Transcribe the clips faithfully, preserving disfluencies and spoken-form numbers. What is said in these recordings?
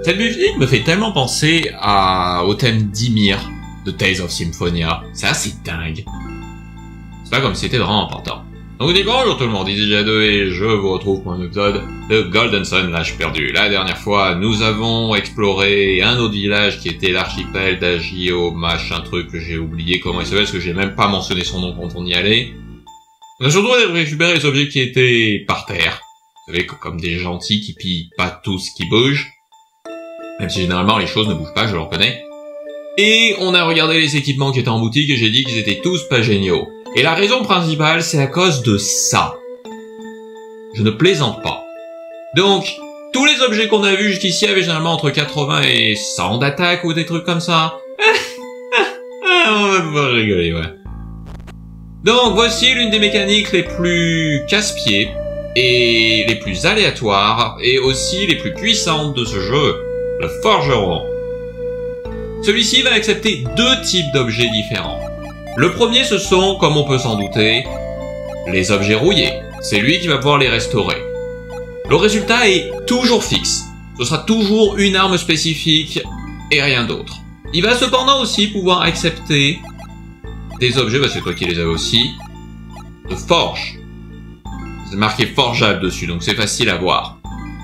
Cette musique me fait tellement penser à, au thème d'Ymir de Tales of Symphonia. C'est assez dingue. C'est pas comme si c'était vraiment important. Donc dis bonjour tout le monde, ici Jadeux et je vous retrouve pour un épisode de Golden Sun, l'âge perdu. La dernière fois, nous avons exploré un autre village qui était l'archipel d'Agio, machin truc que j'ai oublié comment il s'appelle, parce que j'ai même pas mentionné son nom quand on y allait. On a surtout récupéré les objets qui étaient par terre. Vous savez, comme des gentils qui pillent pas tout ce qui bouge. Même si généralement les choses ne bougent pas, je le reconnais. Et on a regardé les équipements qui étaient en boutique et j'ai dit qu'ils étaient tous pas géniaux. Et la raison principale, c'est à cause de ça. Je ne plaisante pas. Donc, tous les objets qu'on a vus jusqu'ici avaient généralement entre quatre-vingts et cent d'attaque ou des trucs comme ça. On va pouvoir rigoler, ouais. Donc, voici l'une des mécaniques les plus casse-pieds et les plus aléatoires et aussi les plus puissantes de ce jeu, le forgeron. Celui-ci va accepter deux types d'objets différents. Le premier, ce sont, comme on peut s'en douter, les objets rouillés. C'est lui qui va pouvoir les restaurer. Le résultat est toujours fixe. Ce sera toujours une arme spécifique et rien d'autre. Il va cependant aussi pouvoir accepter des objets, bah c'est toi qui les avais aussi, de forge. C'est marqué forgeable dessus, donc c'est facile à voir.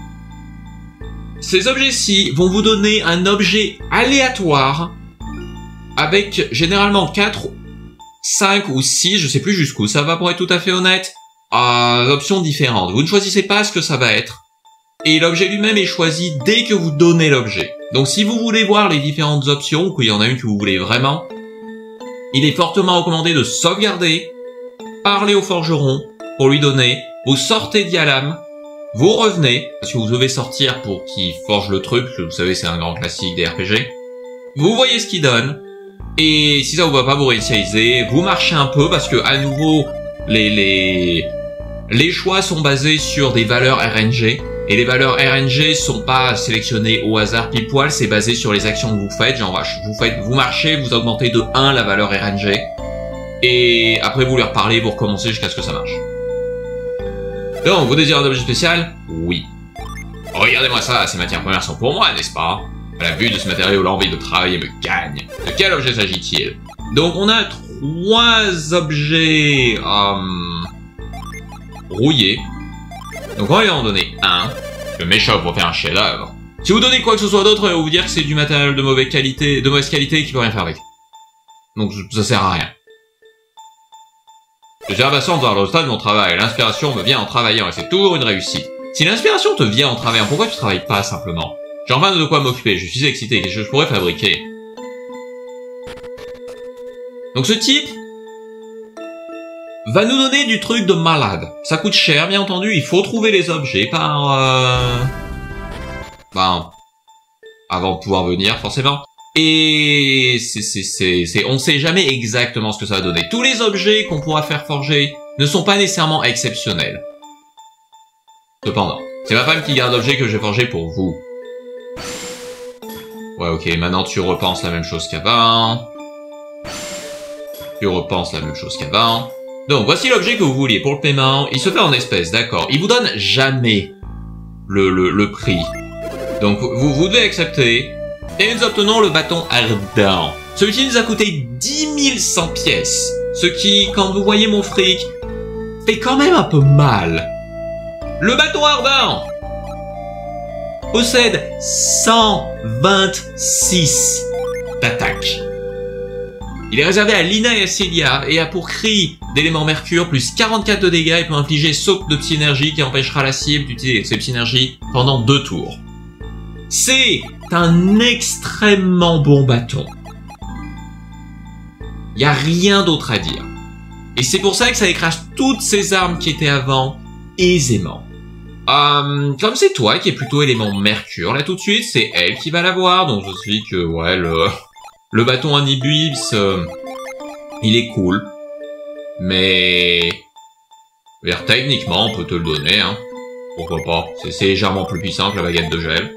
Ces objets-ci vont vous donner un objet aléatoire avec généralement quatre, cinq ou six, je sais plus jusqu'où ça va pour être tout à fait honnête, euh, options différentes. Vous ne choisissez pas ce que ça va être. Et l'objet lui-même est choisi dès que vous donnez l'objet. Donc si vous voulez voir les différentes options, ou qu'il y en a une que vous voulez vraiment, il est fortement recommandé de sauvegarder, parler au forgeron pour lui donner, vous sortez Dialam, vous revenez, parce que vous devez sortir pour qu'il forge le truc, vous savez c'est un grand classique des R P G. Vous voyez ce qu'il donne, et si ça vous va pas vous réinitialiser, vous marchez un peu, parce que à nouveau, les, les, les choix sont basés sur des valeurs R N G, et les valeurs R N G sont pas sélectionnées au hasard pile poil, c'est basé sur les actions que vous faites, genre vous faites, vous marchez, vous augmentez de un la valeur R N G, et après vous lui reparlez, vous recommencez jusqu'à ce que ça marche. Donc, vous désirez un objet spécial? Oui. Regardez-moi ça, ces matières premières sont pour moi, n'est-ce pas? À la vue de ce matériau, l'envie de travailler me gagne. De quel objet s'agit-il? Donc, on a trois objets euh, rouillés. Donc, on va lui en donner un. Je m'échauffe pour faire un chef-d'œuvre. Si vous donnez quoi que ce soit d'autre, il va vous dire que c'est du matériel de mauvaise qualité, de mauvaise qualité et qu'il peut rien faire avec. Donc, ça sert à rien. Je suis impatient de voir le stade de mon travail. L'inspiration me vient en travaillant et c'est toujours une réussite. Si l'inspiration te vient en travaillant, pourquoi tu travailles pas simplement? J'ai enfin de quoi m'occuper, je suis excité, qu'est-ce que je pourrais fabriquer? Donc ce type va nous donner du truc de malade. Ça coûte cher, bien entendu, il faut trouver les objets par... Euh... Ben... avant de pouvoir venir, forcément. Et c'est, c'est, c'est, c'est, on sait jamais exactement ce que ça va donner. Tous les objets qu'on pourra faire forger ne sont pas nécessairement exceptionnels. Cependant, c'est ma femme qui garde l'objet que j'ai forgé pour vous. Ouais, ok, maintenant tu repenses la même chose qu'avant. Tu repenses la même chose qu'avant. Donc, voici l'objet que vous vouliez pour le paiement. Il se fait en espèces, d'accord. Il vous donne jamais le, le, le prix. Donc, vous, vous devez accepter. Et nous obtenons le bâton ardent. Celui-ci nous a coûté dix mille cent pièces. Ce qui, quand vous voyez mon fric, fait quand même un peu mal. Le bâton ardent possède cent vingt-six d'attaque. Il est réservé à Lina et à Celia et a pour cri d'élément mercure plus quarante-quatre de dégâts et peut infliger saut de psy-énergie qui empêchera la cible d'utiliser ses psy-énergies pendant deux tours. C'est un extrêmement bon bâton. Il n'y a rien d'autre à dire. Et c'est pour ça que ça écrase toutes ces armes qui étaient avant aisément. Euh, comme c'est toi qui est plutôt élément mercure, là tout de suite, c'est elle qui va l'avoir. Donc je suis que, ouais, le, le bâton Anibibs, euh, il est cool. Mais... vers techniquement, on peut te le donner, hein. Pourquoi pas. C'est légèrement plus puissant que la baguette de gel.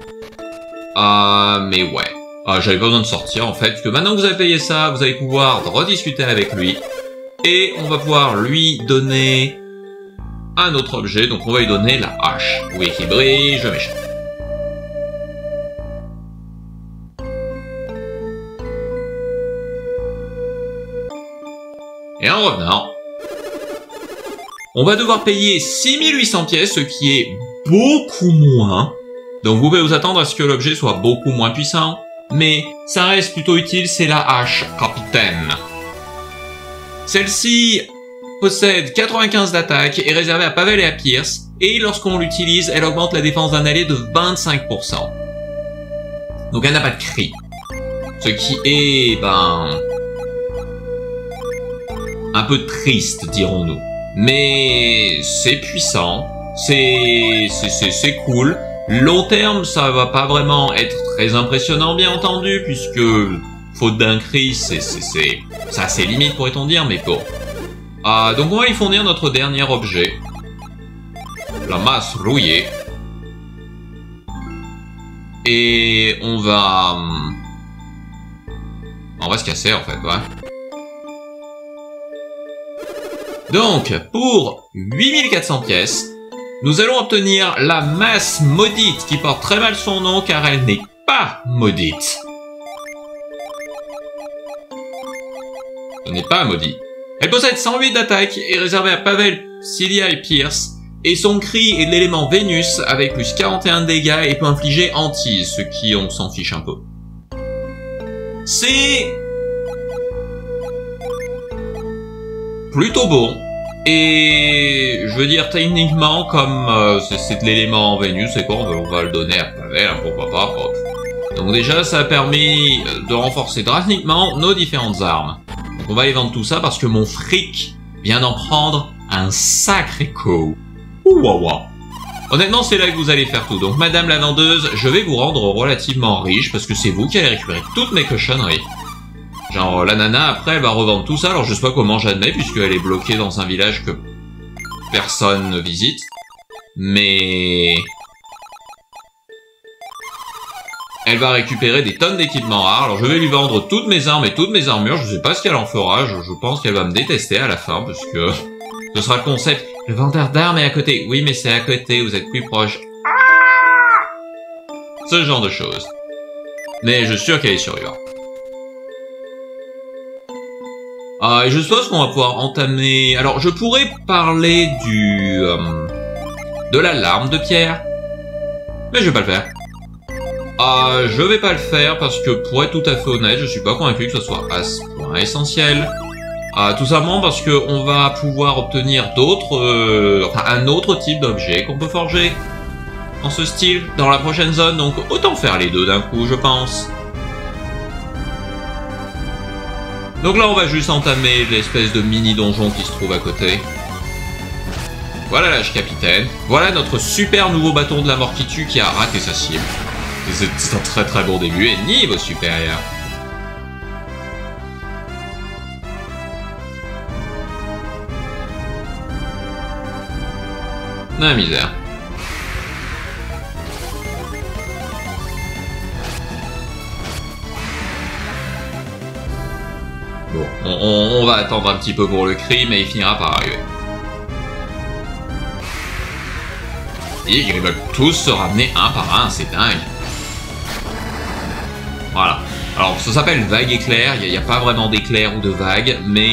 Euh, mais ouais. Euh, J'avais pas besoin de sortir en fait, parce que maintenant que vous avez payé ça, vous allez pouvoir rediscuter avec lui. Et on va pouvoir lui donner un autre objet, donc on va lui donner la hache. Oui, qui brille, je m'échappe. Et en revenant, on va devoir payer six mille huit cents pièces, ce qui est beaucoup moins. Donc vous pouvez vous attendre à ce que l'objet soit beaucoup moins puissant. Mais ça reste plutôt utile, c'est la hache capitaine. Celle-ci possède quatre-vingt-quinze d'attaque, est réservée à Pavel et à Pierce, et lorsqu'on l'utilise, elle augmente la défense d'un allié de vingt-cinq pour cent. Donc elle n'a pas de cri. Ce qui est, ben... un peu triste, dirons-nous. Mais c'est puissant, c'est c'est c'est cool. Long terme, ça va pas vraiment être très impressionnant, bien entendu, puisque faute d'un cri, c'est c'est c'est ça c'est limite, pourrait-on dire, mais bon. Ah, donc on va lui fournir notre dernier objet, la masse rouillée, et on va on va se casser en fait, ouais. Donc, pour huit mille quatre cents pièces, nous allons obtenir la masse maudite, qui porte très mal son nom car elle n'est pas maudite. Ce n'est pas maudit. Elle possède cent huit d'attaque, est réservée à Pavel, Cilia et Pierce, et son cri est de l'élément Vénus avec plus quarante et un de dégâts et peut infliger hantise, ce qui on s'en fiche un peu. C'est plutôt bon. Et je veux dire, techniquement, comme euh, c'est de l'élément Vénus, c'est quoi, on va le donner à Pavel, hein, pourquoi pas. Hop. Donc déjà, ça a permis de renforcer drastiquement nos différentes armes. Donc on va aller vendre tout ça parce que mon fric vient d'en prendre un sacré coup. Ouah. Honnêtement, c'est là que vous allez faire tout. Donc madame la vendeuse, je vais vous rendre relativement riche parce que c'est vous qui allez récupérer toutes mes cochonneries. Genre, la nana, après, elle va revendre tout ça. Alors, je sais pas comment j'admets, puisqu'elle est bloquée dans un village que personne ne visite. Mais... elle va récupérer des tonnes d'équipements rares. Alors, je vais lui vendre toutes mes armes et toutes mes armures. Je sais pas ce qu'elle en fera. Je, je pense qu'elle va me détester à la fin, parce que ce sera le concept. Le vendeur d'armes est à côté. Oui, mais c'est à côté. Vous êtes plus proche. Ce genre de choses. Mais je suis sûr qu'elle est survivante. Euh, et je suppose qu'on va pouvoir entamer... Alors, je pourrais parler du... Euh, de la larme de pierre. Mais je vais pas le faire. Euh, je vais pas le faire parce que, pour être tout à fait honnête, je suis pas convaincu que ce soit à ce point essentiel. Euh, tout simplement parce que on va pouvoir obtenir d'autres... Euh, enfin, un autre type d'objet qu'on peut forger en ce style dans la prochaine zone. Donc, autant faire les deux d'un coup, je pense. Donc là, on va juste entamer l'espèce de mini-donjon qui se trouve à côté. Voilà l'âge capitaine. Voilà notre super nouveau bâton de la mort qui tue qui a raté sa cible. C'est un très très bon début et niveau supérieur. Ah, misère. Bon, on, on, on va attendre un petit peu pour le cri, mais il finira par arriver. Et ils veulent tous se ramener un par un, c'est dingue. Voilà. Alors, ça s'appelle vague éclair, il n'y a, a pas vraiment d'éclair ou de vague, mais...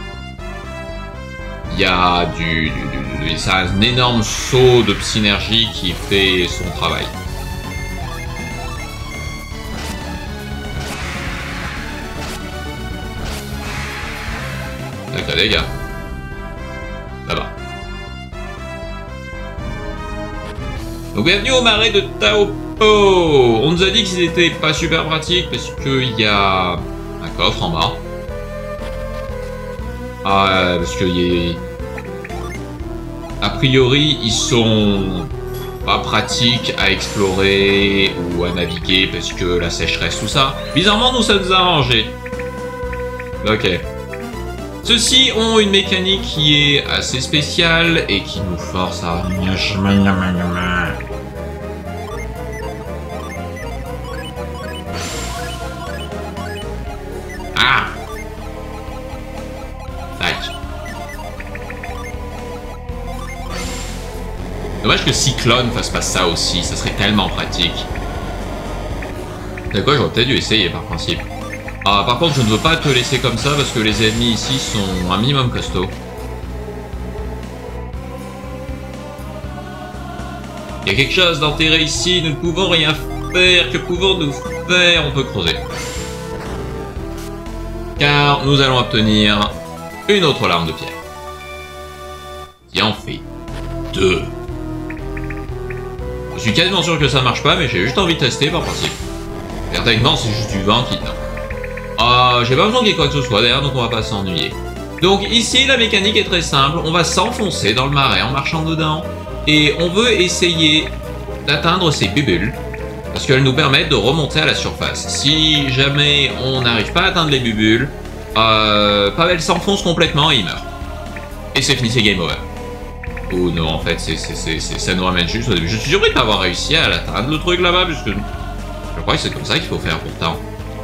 il y a du... du, du, du c'est un énorme saut de synergie qui fait son travail. D'accord, les gars. Là-bas. Donc bienvenue au marais de Taopo. On nous a dit qu'ils étaient pas super pratiques parce qu'il y a un coffre en bas. Ah, parce que y a... a priori ils sont pas pratiques à explorer ou à naviguer parce que la sécheresse, tout ça. Bizarrement, nous ça nous a arrangé. Ok. Ceux-ci ont une mécanique qui est assez spéciale et qui nous force à... Ah! Tac. Dommage que Cyclone fasse pas ça aussi, ça serait tellement pratique. C'est quoi, j'aurais peut-être dû essayer par principe. Ah, par contre, je ne veux pas te laisser comme ça parce que les ennemis ici sont un minimum costauds. Il y a quelque chose d'enterré ici, nous ne pouvons rien faire. Que pouvons-nous faire? On peut creuser. Car nous allons obtenir une autre larme de pierre. Qui en fait deux. Je suis quasiment sûr que ça marche pas, mais j'ai juste envie de tester par principe. Techniquement, c'est juste du vent qui... Non. Euh, j'ai pas besoin qu'il y ait quoi que ce soit d'ailleurs, donc on va pas s'ennuyer. Donc ici, la mécanique est très simple. On va s'enfoncer dans le marais en marchant dedans. Et on veut essayer d'atteindre ces bulles. Parce qu'elles nous permettent de remonter à la surface. Si jamais on n'arrive pas à atteindre les bulles, euh, Pavel s'enfonce complètement et il meurt. Et c'est fini, c'est game over. Ou non, en fait, c'est, c'est, c'est, c'est, ça nous ramène juste au début. Je suis surpris de pas avoir réussi à l'atteindre, le truc là-bas, puisque je crois que c'est comme ça qu'il faut faire pourtant.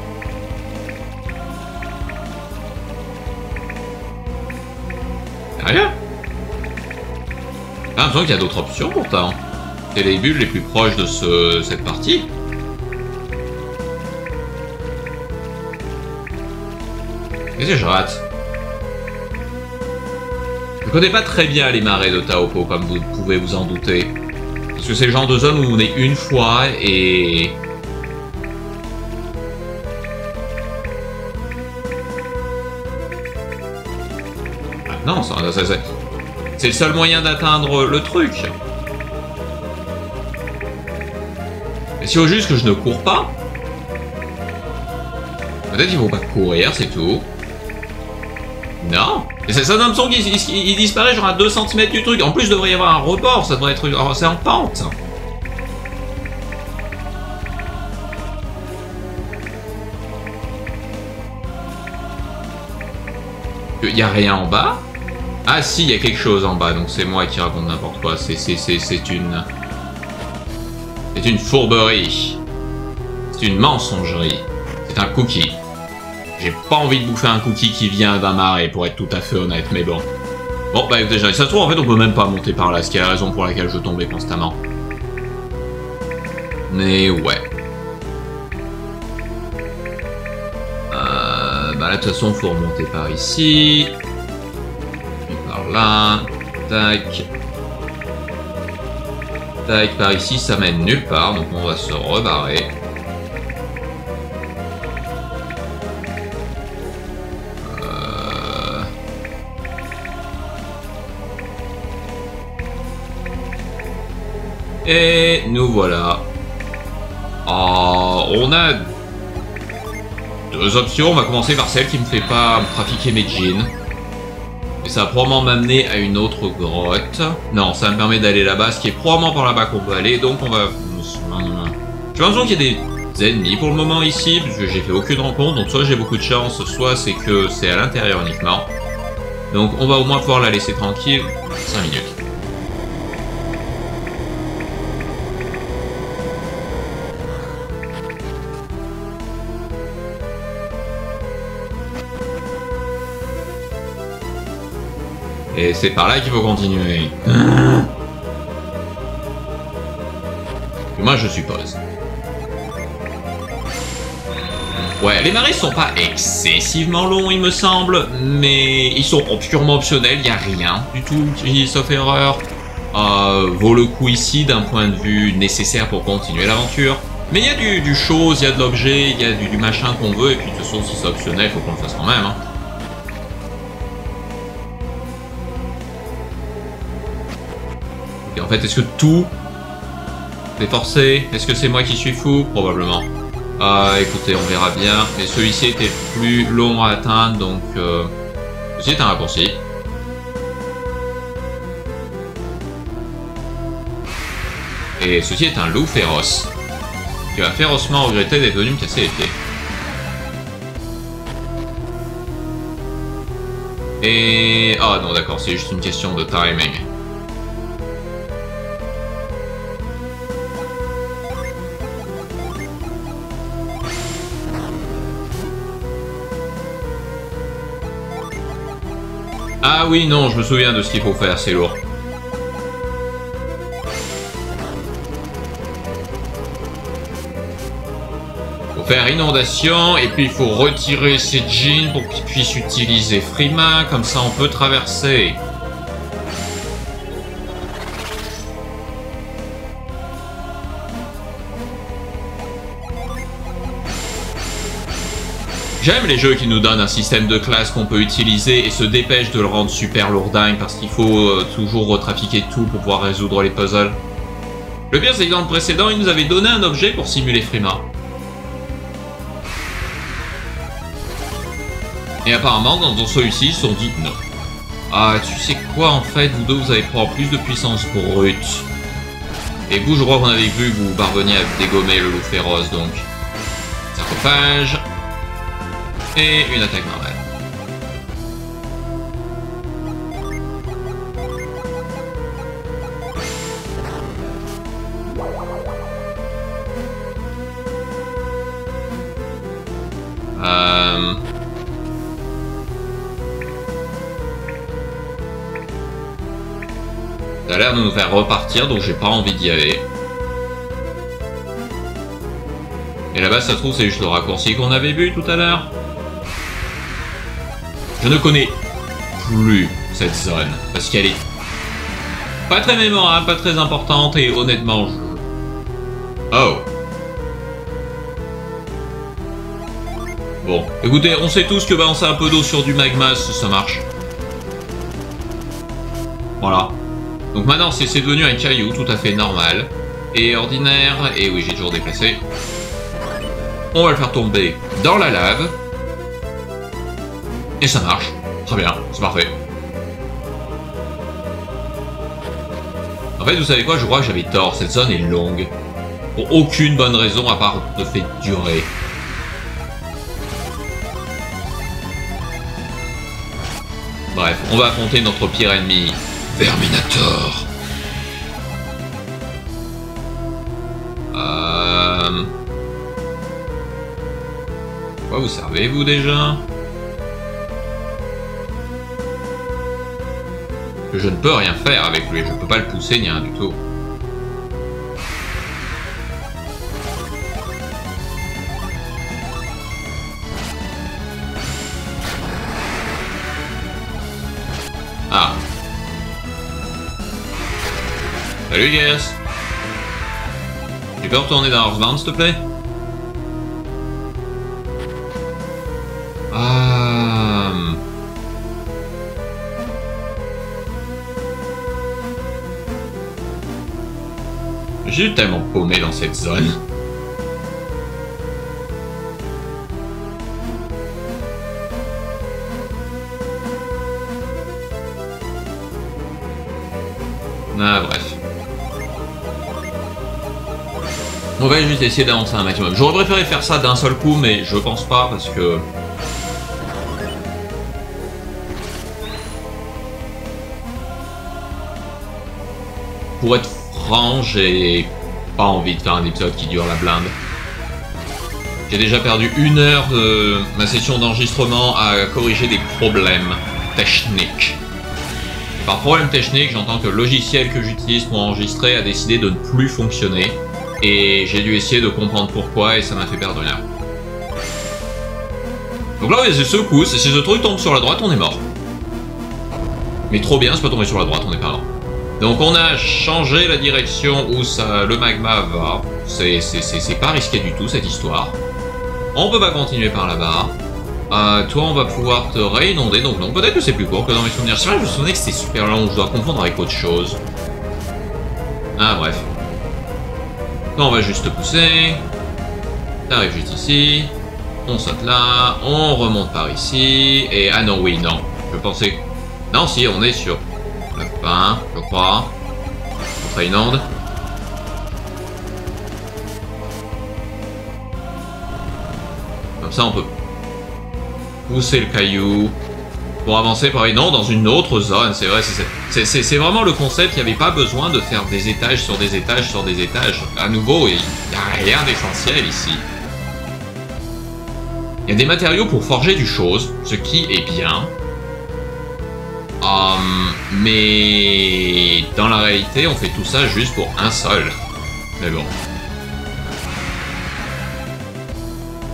Rien. J'ai l'impression qu'il y a d'autres options pourtant. C'est les bulles les plus proches de ce, cette partie. Qu'est-ce que je rate? Je connais pas très bien les marais de Taopo, comme vous pouvez vous en douter. Parce que c'est le genre de zone où vous venez une fois et... Ah non, ça, ça, ça, c'est le seul moyen d'atteindre le truc. Mais s'il faut juste que je ne cours pas... Peut-être qu'il faut pas courir, c'est tout. Non. Et ça donne l'impression qu'il il, il disparaît genre à deux centimètres du truc. En plus, il devrait y avoir un rebord, ça devrait être... Oh, c'est en pente. Il n'y a rien en bas? Ah si, il y a quelque chose en bas, donc c'est moi qui raconte n'importe quoi. C'est une... C'est une fourberie. C'est une mensongerie. C'est un cookie. J'ai pas envie de bouffer un cookie qui vient d'un marais, pour être tout à fait honnête, mais bon. Bon, bah déjà, ça se trouve, en fait, on peut même pas monter par là, ce qui est la raison pour laquelle je tombais constamment. Mais ouais. Euh, bah là, de toute façon, faut remonter par ici. Puis par là. Tac. Tac, par ici, ça mène nulle part, donc on va se rebarrer. Et nous voilà. Oh, on a deux options. On va commencer par celle qui me fait pas trafiquer mes jeans. Et ça va probablement m'amener à une autre grotte. Non, ça me permet d'aller là-bas, ce qui est probablement par là-bas qu'on peut aller. Donc on va... J'ai l'impression qu'il y a des ennemis pour le moment ici, puisque j'ai fait aucune rencontre. Donc soit j'ai beaucoup de chance, soit c'est que c'est à l'intérieur uniquement. Donc on va au moins pouvoir la laisser tranquille. cinq minutes. Et c'est par là qu'il faut continuer. Moi, je suppose. Ouais, les marais sont pas excessivement longs, il me semble, mais ils sont purement optionnels, il n'y a rien du tout qui, sauf erreur, euh, vaut le coup ici d'un point de vue nécessaire pour continuer l'aventure. Mais il y a du, du chose, il y a de l'objet, il y a du, du machin qu'on veut, et puis de toute façon, si c'est optionnel, il faut qu'on le fasse quand même. Hein. En fait, est-ce que tout est forcé? Est-ce que c'est moi qui suis fou? Probablement. Ah, écoutez, on verra bien. Mais celui-ci était plus long à atteindre, donc... Euh... Ceci est un raccourci. Et ceci est un loup féroce. Qui va férocement regretter d'être venu me casser les pieds. Et... Ah non, d'accord, c'est juste une question de timing. Ah oui, non, je me souviens de ce qu'il faut faire, c'est lourd. Faut faire inondation, et puis il faut retirer ses jeans pour qu'il puisse utiliser Frima, comme ça on peut traverser. J'aime les jeux qui nous donnent un système de classe qu'on peut utiliser et se dépêchent de le rendre super lourdingue parce qu'il faut euh, toujours retrafiquer tout pour pouvoir résoudre les puzzles. Le pire c'est que dans le précédent, il nous avait donné un objet pour simuler Frima. Et apparemment, dans celui-ci, ils se sont dit non. Ah, tu sais quoi, en fait, vous deux, vous allez prendre plus de puissance brute. Et vous, je crois qu'on avait vu que vous parveniez à dégommer le loup féroce, donc... sarcophage... et une attaque normale. Euh... Ça a l'air de nous faire repartir, donc j'ai pas envie d'y aller. Et là-bas, ça se trouve, c'est juste le raccourci qu'on avait vu tout à l'heure. Je ne connais plus cette zone, parce qu'elle est pas très mémorable, pas très importante, et honnêtement, je... Oh. Bon, écoutez, on sait tous que balancer un peu d'eau sur du magma, ça marche. Voilà. Donc maintenant, c'est devenu un caillou tout à fait normal, et ordinaire, et oui, j'ai toujours déplacé. On va le faire tomber dans la lave. Et ça marche. Très bien, c'est parfait. En fait, vous savez quoi, je crois que j'avais tort. Cette zone est longue. Pour aucune bonne raison à part le fait de durer. Bref, on va affronter notre pire ennemi, Verminator. Euh... Quoi vous servez, vous, déjà? Je ne peux rien faire avec lui, je peux pas le pousser ni rien du tout. Ah. Salut Gas. Tu peux retourner dans Earthbound, s'il te plaît? Ah. Je suis tellement paumé dans cette zone. Ah bref. On va juste essayer d'avancer un maximum. J'aurais préféré faire ça d'un seul coup, mais je pense pas parce que... Pour être franc, j'ai pas envie de faire un épisode qui dure la blinde. J'ai déjà perdu une heure de ma session d'enregistrement à corriger des problèmes techniques. Par problème technique, j'entends que le logiciel que j'utilise pour enregistrer a décidé de ne plus fonctionner. Et j'ai dû essayer de comprendre pourquoi et ça m'a fait perdre une heure. Donc là, oui, c'est secousse, et si ce truc tombe sur la droite, on est mort. Mais trop bien, c'est pas tombé sur la droite, on est pas mort. Donc on a changé la direction où ça, le magma va. C'est pas risqué du tout, cette histoire. On peut pas continuer par là-bas. Euh, toi, on va pouvoir te réinonder, donc non, peut-être que c'est plus court que dans mes souvenirs. C'est vrai que je me souvenais que c'était super long, je dois confondre avec autre chose. Ah, bref. Là, on va juste te pousser. T'arrives juste ici. On saute là. On remonte par ici. Et ah non, oui, non. Je pensais... Non, si, on est sur la fin, je crois. On réinonde. Comme ça, on peut pousser le caillou pour avancer par non dans une autre zone. C'est vrai, c'est vraiment le concept. Il n'y avait pas besoin de faire des étages sur des étages sur des étages. À nouveau, il n'y a rien d'essentiel ici. Il y a des matériaux pour forger du chose, ce qui est bien. Um, mais dans la réalité, on fait tout ça juste pour un seul. Mais bon.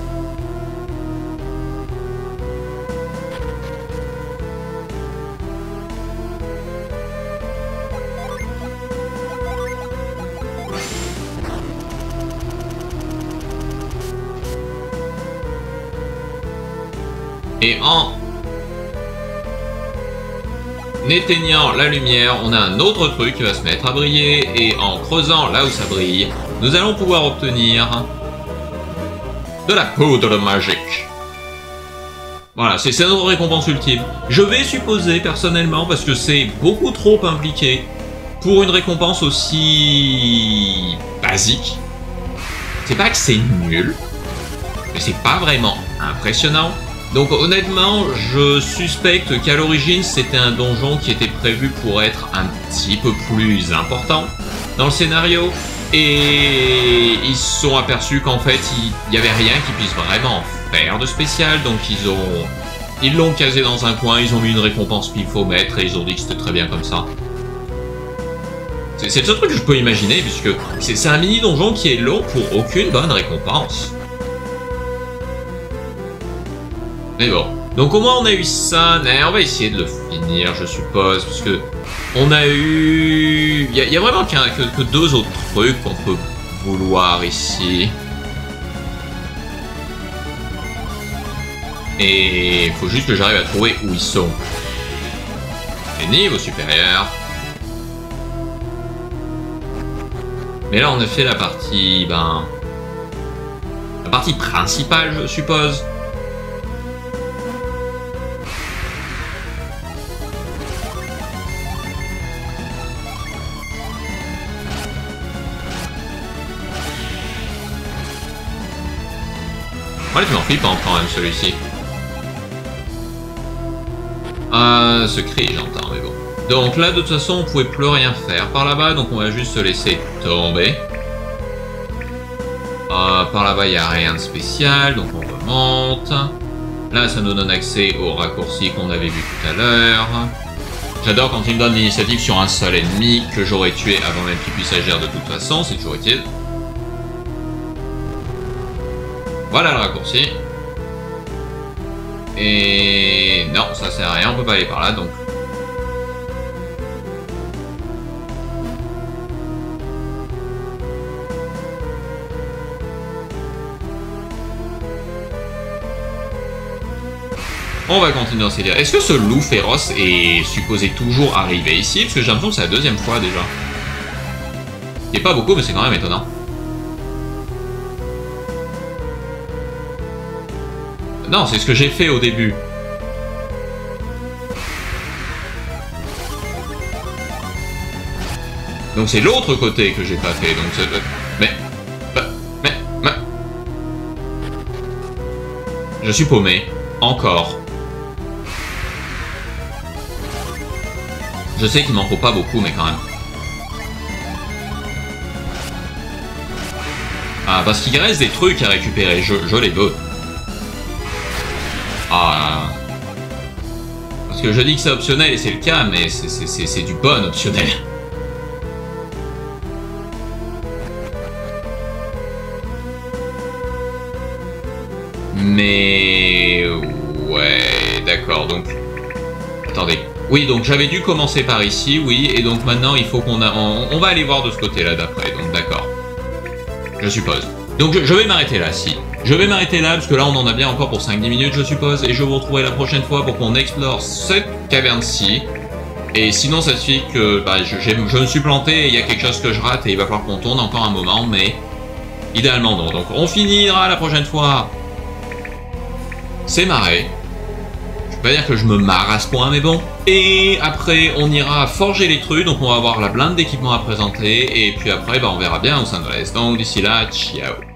Et en éteignant la lumière, on a un autre truc qui va se mettre à briller. Et en creusant là où ça brille, nous allons pouvoir obtenir de la poudre magique. Voilà, c'est notre récompense ultime. Je vais supposer personnellement, parce que c'est beaucoup trop impliqué pour une récompense aussi basique. C'est pas que c'est nul, mais c'est pas vraiment impressionnant. Donc honnêtement, je suspecte qu'à l'origine, c'était un donjon qui était prévu pour être un petit peu plus important dans le scénario. Et ils se sont aperçus qu'en fait, il n'y avait rien qui puisse vraiment faire de spécial. Donc ils ont, ils l'ont casé dans un coin, ils ont mis une récompense pifomètre et ils ont dit que c'était très bien comme ça. C'est le seul truc que je peux imaginer, puisque c'est un mini-donjon qui est long pour aucune bonne récompense. Mais bon. Donc au moins on a eu ça. Mais on va essayer de le finir, je suppose, parce que on a eu... Il y, y a vraiment qu'un, que, que deux autres trucs qu'on peut vouloir ici. Et il faut juste que j'arrive à trouver où ils sont. Et niveau supérieur. Mais là on a fait la partie... Ben... La partie principale, je suppose. Complètement flippant quand même celui-ci. Euh, ce cri j'entends, mais bon. Donc là de toute façon on pouvait plus rien faire par là-bas, donc on va juste se laisser tomber. Euh, par là-bas il n'y a rien de spécial, donc on remonte. Là ça nous donne accès au raccourci qu'on avait vu tout à l'heure. J'adore quand il me donne l'initiative sur un seul ennemi que j'aurais tué avant même qu'il puisse agir de toute façon, c'est toujours utile. Voilà le raccourci. Et non, ça sert à rien, on peut pas aller par là, donc... On va continuer dans ces délires. Est-ce que ce loup féroce est supposé toujours arriver ici? Parce que j'ai l'impression que c'est la deuxième fois déjà. Il n'y a pas beaucoup, mais c'est quand même étonnant. Non, c'est ce que j'ai fait au début. Donc c'est l'autre côté que j'ai pas fait. Donc c'est... Mais... Mais... Mais... Je suis paumé. Encore. Je sais qu'il m'en faut pas beaucoup, mais quand même. Ah, parce qu'il reste des trucs à récupérer. Je, je les veux. Ah, parce que je dis que c'est optionnel et c'est le cas, mais c'est du bon optionnel. Mais... Ouais, d'accord, donc... Attendez. Oui, donc j'avais dû commencer par ici, oui, et donc maintenant il faut qu'on a... On, on va aller voir de ce côté-là d'après, donc d'accord. Je suppose. Donc je, je vais m'arrêter là, si. Je vais m'arrêter là, parce que là on en a bien encore pour cinq dix minutes, je suppose, et je vous retrouverai la prochaine fois pour qu'on explore cette caverne-ci. Et sinon ça suffit que bah, je, je me suis planté et il y a quelque chose que je rate et il va falloir qu'on tourne encore un moment, mais idéalement non. Donc on finira la prochaine fois. C'est marré. Je vais pas dire que je me marre à ce point, mais bon. Et après on ira forger les trucs, donc on va avoir la blinde d'équipement à présenter, et puis après bah, on verra bien où ça nous laisse. Donc d'ici là, ciao.